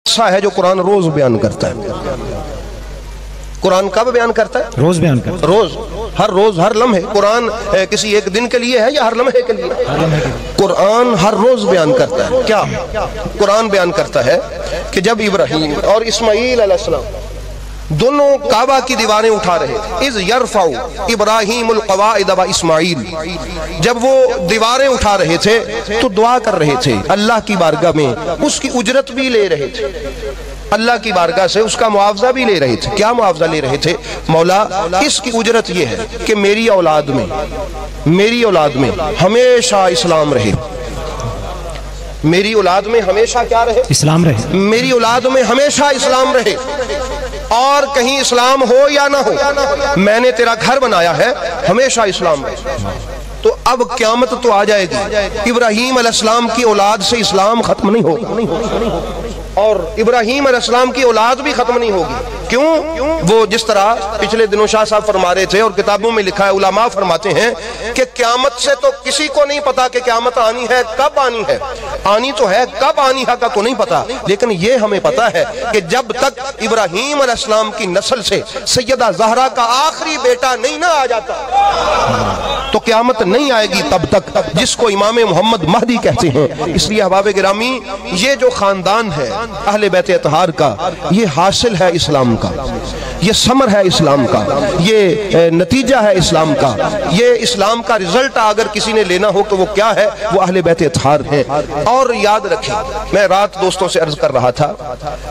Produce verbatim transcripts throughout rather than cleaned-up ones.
ایسا ہے جو قرآن روز بیان کرتا ہے۔ قرآن کب بیان کرتا ہے؟ روز بیان کرتا ہے، روز، ہر روز، ہر لمحے۔ قرآن کسی ایک دن کے لیے ہے یا ہر لمحے کے لیے؟ قرآن ہر روز بیان کرتا ہے۔ کیا قرآن بیان کرتا ہے کہ جب ابراہیم اور اسماعیل علیہ السلام دونوں کعبہ کی دیواریں اٹھا رہے تھے، اذ یرفع ابراہیم القواعد و اسماعیل، جب وہ دیواریں اٹھا رہے تھے تو دعا کر رہے تھے اللہ کی بارگاہ میں، اس کی اجرت بھی لے رہے تھے، اللہ کی بارگاہ سے اس کا معاوضہ بھی لے رہے تھے۔ کیا معاوضہ لے رہے تھے؟ مولا اس کی اجرت یہ ہے کہ میری اولاد میں میری اولاد میں ہمیشہ اسلام رہے، میری اولاد میں ہمیشہ کیا رہے؟ اسلام رہے، میری اولاد میں ہمیشہ اسلام رہے، اور کہیں اسلام ہو یا نہ ہو، میں نے تیرا گھر بنایا ہے، ہمیشہ اسلام رہے۔ تو اب قیامت تو آ جائے گی، ابراہیم علیہ السلام کی اولاد سے اسلام ختم نہیں ہوگا، اور ابراہیم علیہ السلام کی اولاد بھی ختم نہیں ہوگی۔ کیوں؟ وہ جس طرح پچھلے دنوں شاہ صاحب فرما رہے تھے اور کتابوں میں لکھا ہے، علماء فرماتے ہیں کہ قیامت سے تو کسی کو نہیں پتا کہ قیامت آنی ہے، کب آنی ہے، آنی تو ہے، کب آنی ہے کا تو نہیں پتا، لیکن یہ ہمیں پتا ہے کہ جب تک ابراہیم علیہ السلام کی نسل سے سیدہ زہرا کا آخری بیٹا نہیں نہ آ جاتا تو قیامت نہیں آئے گی تب تک، جس کو امام محمد مہدی کہتے ہیں۔ اس لیے احباب گرامی، یہ جو خاندان ہے اہل بیت اطہار کا، یہ حاصل ہے اسلام کا، یہ ثمر ہے اسلام کا، یہ نتیجہ ہے اسلام کا، یہ اسلام کا رزلٹ اگر کسی نے لینا ہو تو وہ کیا ہے؟ وہ اہل بیت اطہار ہیں۔ اور یاد رکھیں، میں رات دوستوں سے عرض کر رہا تھا،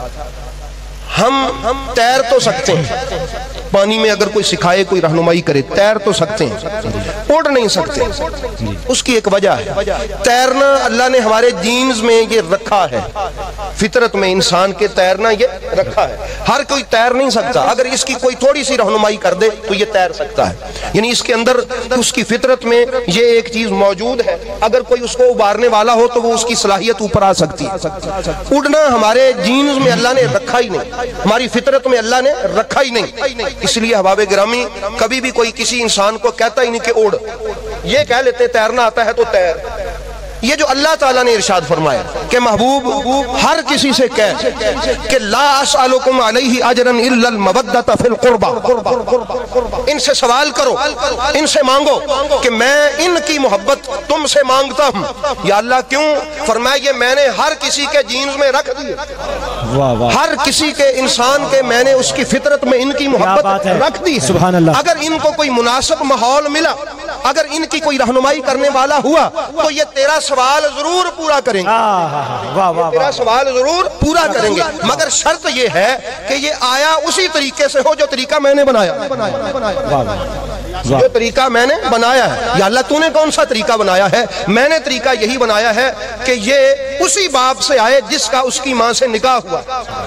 ہم تیر تو سکتے ہیں، پانی میں اگر کوئی سکھائے، کوئی رہنمائی کرے، تیر تو سکتے ہیں، اڑ نہیں سکتے۔ اس کی ایک وجہ ہے، تیرنا اللہ نے ہمارے جینز میں یہ رکھا ہے، فطرت میں انسان کے تیرنا یہ رکھا ہے، ہر کوئی تیر نہیں سکتا، اگر اس کی کوئی تھوڑی سی رہنمائی کر دے تو یہ تیر سکتا ہے، یعنی اس کے اندر اس کی فطرت میں یہ ایک چیز موجود ہے، اگر کوئی اس کو ابارنے والا ہو تو وہ اس کی صلاحیت اوپر آ سکتی ہے۔ اڑنا ہمارے جینز میں اللہ نے رکھا ہی نہیں، ہماری فطرت میں اللہ نے رکھا ہی نہیں۔ اس لیے احباب گرامی، کبھی بھی کوئی کسی انسان کو کہتا ہی نہیں کہ اڑ، یہ کہہ لیتے تیرنا آتا ہے تو تیر۔ یہ جو اللہ تعالیٰ نے ارشاد فرمایا کہ محبوب ہر کسی سے کہہ کہ لا اسألکم علیہ اجرا الا المودۃ فی القربى، ان سے سوال کرو، ان سے مانگو کہ میں ان کی محبت تم سے مانگتا ہوں۔ یا اللہ کیوں؟ فرمایا یہ میں نے ہر کسی کے جینز میں رکھ دی، ہر کسی کے انسان کے میں نے اس کی فطرت میں ان کی محبت رکھ دی ہے۔ اگر ان کو کوئی مناسب ماحول ملا، اگر ان کی کوئی رہنمائی کرنے والا ہوا تو یہ تیرا سوال ضرور پورا کریں گے، تیرا سوال ضرور پورا کریں گے، مگر شرط یہ ہے کہ یہ آیا اسی طریقے سے ہو جو طریقہ میں نے بنایا، جو طریقہ میں نے بنایا ہے۔ یا اللہ تو نے کون سا طریقہ بنایا ہے؟ میں نے طریقہ یہی بنایا ہے کہ یہ اسی باپ سے آئے جس کا اس کی ماں سے نکاح ہوا،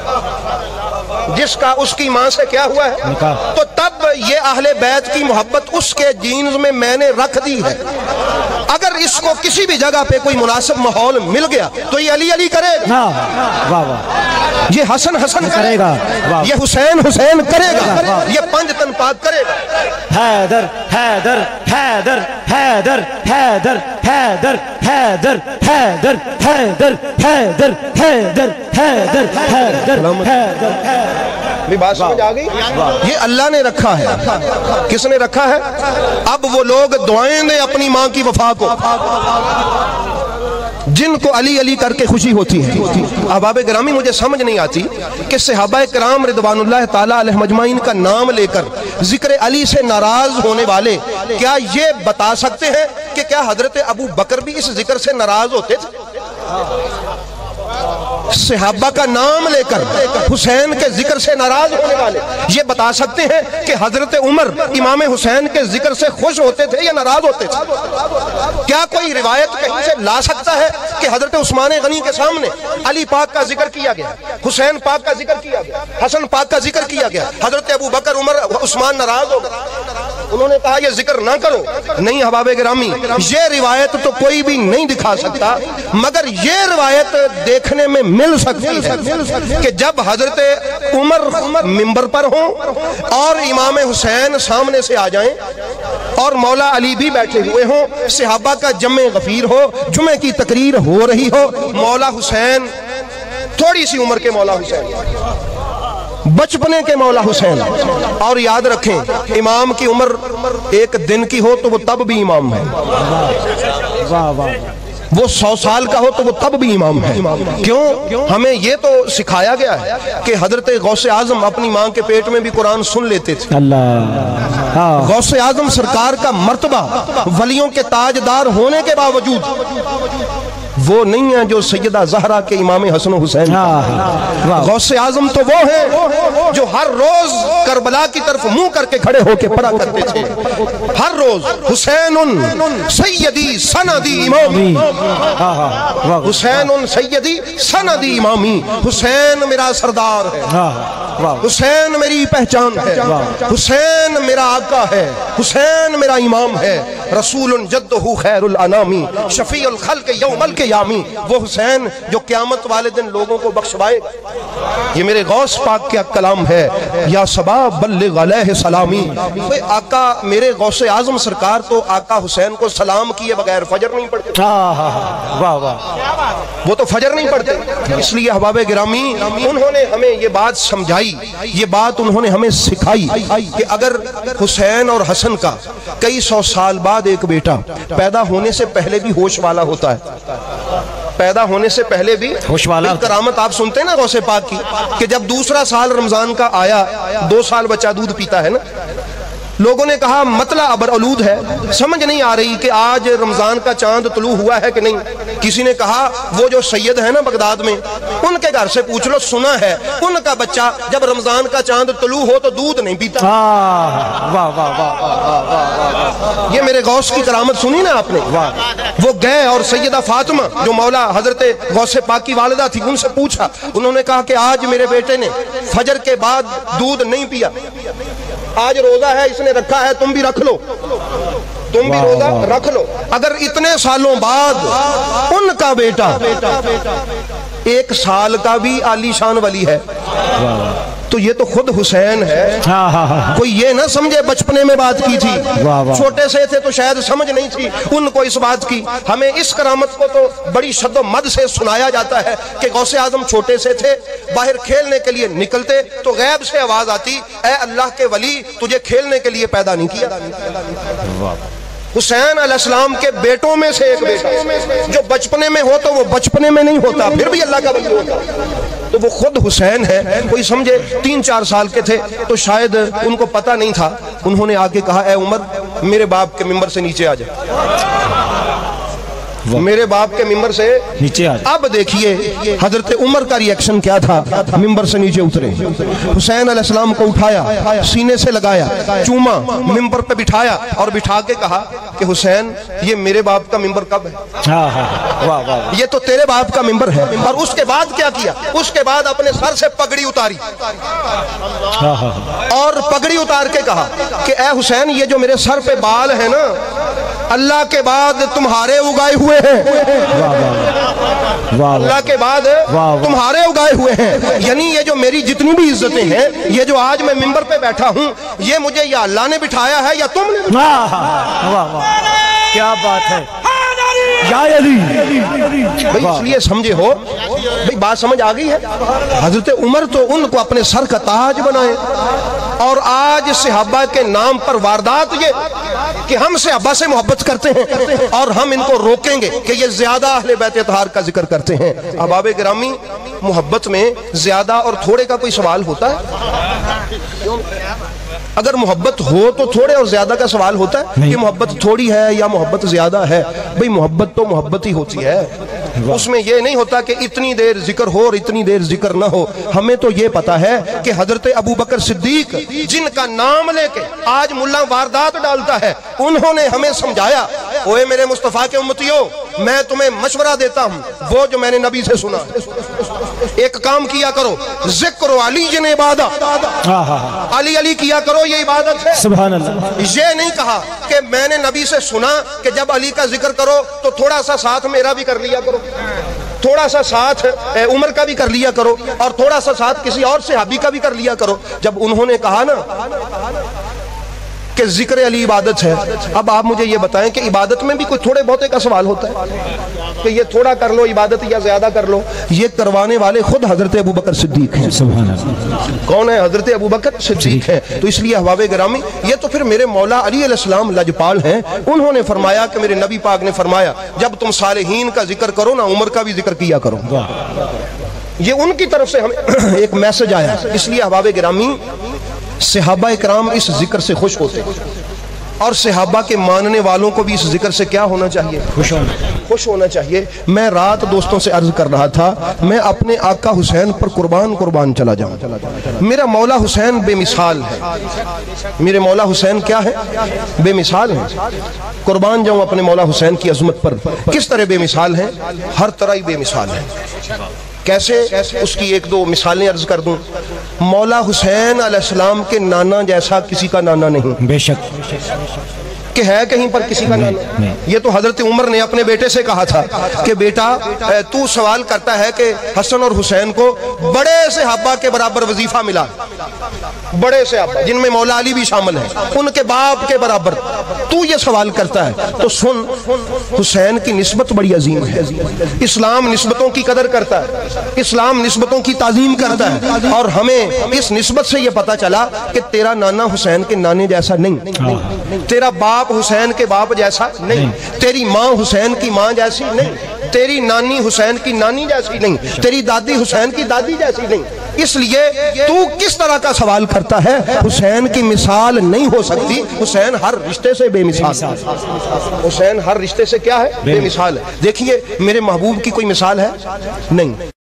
جس کا اس کی ماں سے کیا ہوا ہے، تو تب یہ اہل بیت کی محبت اس کے جینز میں میں نے رکھ دی ہے۔ اگر اس کو کسی بھی جگہ پہ کوئی مناسب ماحول مل گیا تو یہ علی علی کرے گا، یہ حسن حسن کرے گا، یہ حسین حسین کرے گا، یہ پنج تن پاک کرے گا۔ حیدر حیدر حیدر حیدر حیدر حیدر حیدر حیدر حیدر حیدر حیدر حیدر حیدر حیدر۔ بھی بات سمجھ آ گئی؟ یہ اللہ نے رکھا ہے۔ کس نے رکھا ہے؟ اب وہ لوگ دعائیں دیں اپنی ماں کی وفا کو جن کو علی علی کر کے خوشی ہوتی ہے۔ احباب گرامی، مجھے سمجھ نہیں آتی کہ صحابہ کرام رضوان اللہ تعالیٰ علیہ مجمعین کا نام لے کر ذکر علی سے ناراض ہونے والے کیا یہ بتا سکتے ہیں کہ کیا حضرت ابو بکر بھی اس ذکر سے ناراض ہوتے تھے؟ صحابہ کا نام لے کر حسین کے ذکر سے ناراض ہونے والے یہ بتا سکتے ہیں کہ حضرت عمر امام حسین کے ذکر سے خوش ہوتے تھے یا ناراض ہوتے تھے؟ کیا کوئی روایت کہیں سے لا سکتا ہے کہ حضرت عثمان غنی کے سامنے علی پاک کا ذکر کیا گیا، حسین پاک کا ذکر کیا گیا، حسن پاک کا ذکر کیا گیا، حضرت ابو بکر عمر عثمان ناراض ہو گئے، انہوں نے کہا یہ ذکر نہ کرو؟ نہیں احباب گرامی، یہ روایت تو کوئی بھی نہیں دکھا سکتا، مگر یہ روایت دیکھنے میں مل سکتی ہے کہ جب حضرت عمر منبر پر ہوں اور امام حسین سامنے سے آ جائیں اور مولا علی بھی بیٹھے ہوئے ہوں، صحابہ کا جمع غفیر ہو، جمعے کی تقریر ہو رہی ہو، مولا حسین تھوڑی سی عمر کے مولا حسین، بچپنے کے مولا حسین. اور یاد رکھیں امام کی عمر ایک دن کی ہو تو وہ تب بھی امام ہے، وہ سو سال کا ہو تو وہ تب بھی امام ہے. کیوں؟ ہمیں یہ تو سکھایا گیا ہے کہ حضرت غوث اعظم اپنی ماں کے پیٹ میں بھی قرآن سن لیتے تھے. غوث اعظم سرکار کا مرتبہ ولیوں کے تاجدار ہونے کے باوجود وہ نہیں ہے جو سیدہ زہرا کے امام حسن و حسین. غوث اعظم تو وہ ہیں جو ہر روز کربلا کی طرف منہ کر کے کھڑے ہو کے پڑھا کرتے تھے ہر روز حسین سیدی سندی امامی، حسین سیدی سندی امامی. حسین میرا سردار ہے، حسین میری پہچان ہے، حسین میرا آقا ہے، حسین میرا امام ہے. رسول جدہ خیر الانامی شفیع الخلق یوم القیامی. وہ حسین جو قیامت والے دن لوگوں کو بخشوائے. یہ میرے غوث پاک کیا کلام ہے، یا صبا بلغ علیہ سلامی. آقا میرے غوث اعظم سرکار تو آقا حسین کو سلام کیے بغیر فجر نہیں پڑھتے. وہ تو فجر نہیں پڑھتے. اس لیے احباب گرامی انہوں نے ہمیں یہ بات سمجھائی، یہ بات انہوں نے ہمیں سکھائی کہ اگر حسین اور حسن کا کئی سو سال بعد ایک بیٹا پیدا ہونے سے پہلے بھی ہوش والا ہوتا ہے، پیدا ہونے سے پہلے بھی ہوش والا. کرامت آپ سنتے ہیں نا غوث پاک کی کہ جب دوسرا سال رمضان کا آیا، دو سال بچہ دودھ پیتا ہے نا، لوگوں نے کہا مطلع ابرالود ہے، سمجھ نہیں آ رہی کہ آج رمضان کا چاند طلوع ہوا ہے کہ نہیں. کسی نے کہا وہ جو سید ہے نا بغداد میں، ان کے گھر سے پوچھ لو، سنا ہے ان کا بچہ جب رمضان کا چاند طلوع ہو تو دودھ نہیں پیتا. یہ میرے غوث کی کرامت سنی نا آپ نے. وہ گئے اور سیدہ فاطمہ جو مولا حضرت غوث پاک کی والدہ تھی ان سے پوچھا. انہوں نے کہا کہ آج میرے بیٹے نے فجر کے بعد دودھ نہیں پیا، آج روزہ ہے اس نے رکھا ہے، تم بھی رکھ لو، تم بھی روزہ رکھ لو. اگر اتنے سالوں بعد ان کا بیٹا ایک سال کا بھی عالی شان ولی ہے تو یہ تو خود حسین ہے. کوئی یہ نہ سمجھے بچپنے میں بات کی تھی، چھوٹے سے تھے تو شاید سمجھ نہیں تھی ان کو اس بات کی. ہمیں اس کرامت کو تو بڑی شد و مد سے سنایا جاتا ہے کہ غوث اعظم چھوٹے سے تھے، باہر کھیلنے کے لیے نکلتے تو غیب سے آواز آتی، اے اللہ کے ولی تجھے کھیلنے کے لیے پیدا نہیں کیا. حسین علیہ السلام کے بیٹوں میں سے ایک بیٹا جو بچپنے میں ہو تو وہ بچپنے میں نہیں ہوتا، پھر بھی اللہ کا ولی ہوتا، تو وہ خود حسین ہے. کوئی سمجھے تین چار سال کے تھے تو شاید ان کو پتہ نہیں تھا. انہوں نے آگے کہا اے عمر میرے باپ کے ممبر سے نیچے آ جا، میرے باپ کے ممبر سے نیچے آ جا. اب دیکھیے حضرت عمر کا ری ایکشن کیا تھا. ممبر سے نیچے اترے، حسین علیہ السلام کو اٹھایا، سینے سے لگایا، چوما، ممبر پہ بٹھایا اور بٹھا کے کہا کہ حسین یہ میرے باپ کا ممبر کب ہے؟ یہ تو تیرے باپ کا ممبر ہے. اور اس کے بعد کیا کیا؟ اس کے بعد اپنے سر سے پگڑی اتاری اور پگڑی اتار کے کہا کہ اے حسین یہ جو میرے سر پہ بال ہے نا اللہ کے بعد تمہارے اگائے ہوئے ہیں، اللہ کے بعد تمہارے اگائے ہوئے ہیں. یعنی یہ جو میری جتنی بھی عزتیں ہیں، یہ جو آج میں ممبر پہ بیٹھا ہوں، یہ مجھے یا اللہ نے بٹھایا ہے یا تم نے. کیا بات ہے بھئی اس لیے سمجھے ہو بھئی بات سمجھ آ گئی ہے. حضرت عمر تو ان کو اپنے سر کا تاج بنائے، اور آج صحابہ کے نام پر واردات یہ کہ ہم صحابہ سے محبت کرتے ہیں اور ہم ان کو روکیں گے کہ یہ زیادہ اہل بیت اطہار کا ذکر کرتے ہیں. احباب گرامی محبت میں زیادہ اور تھوڑے کا کوئی سوال ہوتا ہے؟ اگر محبت ہو تو تھوڑے اور زیادہ کا سوال ہوتا ہے کہ محبت تھوڑی ہے یا محبت زیادہ ہے. بھئی محبت تو محبت ہی ہوتی ہے، اس میں یہ نہیں ہوتا کہ اتنی دیر ذکر ہو اور اتنی دیر ذکر نہ ہو. ہمیں تو یہ پتا ہے کہ حضرت ابو بکر صدیق جن کا نام لے کے آج ملا واردات ڈالتا ہے، انہوں نے ہمیں سمجھایا اوے میرے مصطفیٰ کے امتیوں میں تمہیں مشورہ دیتا ہوں وہ جو میں نے نبی سے سنا، ایک کام کیا کرو، ذکر علی جن عبادت، علی علی کیا کرو یہ عبادت ہے. سبحان اللہ. یہ نہیں کہا کہ میں نے نبی سے سنا کہ جب علی کا ذکر کرو تو تھوڑا سا ساتھ میرا بھی کر لیا کرو، تھوڑا سا ساتھ عمر کا بھی کر لیا کرو، اور تھوڑا سا ساتھ کسی اور صحابی کا بھی کر لیا کرو. جب انہوں نے کہا نا کہ کہ ذکر علی عبادت ہے. اب آپ مجھے یہ بتائیں کہ عبادت میں بھی کوئی تھوڑے بہتے کا سوال ہوتا ہے کہ یہ تھوڑا کر لو عبادت یا زیادہ کر لو؟ یہ کروانے والے خود حضرت ابو بکر صدیق ہیں. کون ہے؟ حضرت ابو بکر صدیق ہیں. تو اس لیے احباب گرامی یہ تو پھر میرے مولا علی علیہ السلام لجپال ہیں. انہوں نے فرمایا کہ میرے نبی پاک نے فرمایا جب تم صالحین کا ذکر کرو نا عمر کا بھی ذکر کیا کرو. یہ ان کی طرف سے ہمیں ایک میسج آیا. اس لیے احباب گرامی صحابہ اکرام اس ذکر سے خوش ہوتے اور صحابہ کے ماننے والوں کو بھی اس ذکر سے کیا ہونا چاہیے؟ خوش ہونا خوش ہونا چاہیے. میں رات دوستوں سے عرض کر رہا تھا میں اپنے آقا حسین پر قربان قربان چلا جاؤں. میرا مولا حسین بے مثال ہے. میرے مولا حسین کیا ہے؟ بے مثال ہیں. قربان جاؤں اپنے مولا حسین کی عظمت پر. کس طرح بے مثال ہیں؟ ہر طرح ہی بے مثال ہیں. کیسے؟ اس کی ایک دو مثالیں عرض کر دوں. مولا حسین علیہ السلام کے نانا جیسا کسی کا نانا نہیں. بے شک کہ ہے کہیں پر کسی کا نانا. یہ تو حضرت عمر نے اپنے بیٹے سے کہا تھا کہ بیٹا تو سوال کرتا ہے کہ حسن اور حسین کو بڑے صحابہ کے برابر وظیفہ ملا. بڑے صحابہ جن میں مولا علی بھی شامل ہیں ان کے باپ کے برابر تو یہ سوال کرتا ہے. تو سن حسین کی نسبت بڑی عظیم ہے. اسلام نسبتوں کی قدر کرتا ہے. اسلام نسبتوں کی تعظیم کرتا ہے. اور ہمیں اس نسبت سے یہ پتا چلا کہ تیرا نانا حسین کے نانے جیسا نہیں. تیرا باپ حسین کے باپ جیسا نہیں. تیری ماں حسین کی ماں جیسی نہیں. تیری نانی حسین کی نانی جیسی نہیں. تیری دادی حسین کی دادی جیسی نہیں. اس لیے تو کس طرح کا سوال کرتا ہے؟ حسین کی مثال نہیں ہو سکتی. حسین ہر رشتے سے بے مثال. حسین ہر رشتے سے کیا ہے؟ بے مثال ہے. دیکھیے میرے محبوب کی کوئی مثال ہے؟ نہیں.